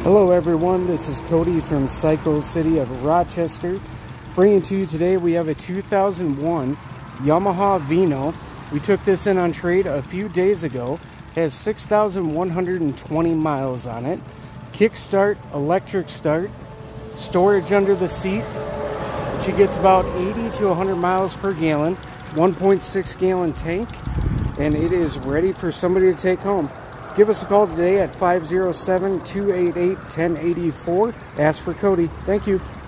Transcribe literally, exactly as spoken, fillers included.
Hello everyone, this is Cody from Cycle City of Rochester. Bringing to you today, we have a two thousand one Yamaha Vino. We took this in on trade a few days ago. It has six thousand one hundred twenty miles on it. Kickstart, electric start, storage under the seat. She gets about eighty to one hundred miles per gallon, one point six gallon tank, and it is ready for somebody to take home. Give us a call today at five oh seven, two eight eight, one oh eight four. Ask for Cody. Thank you.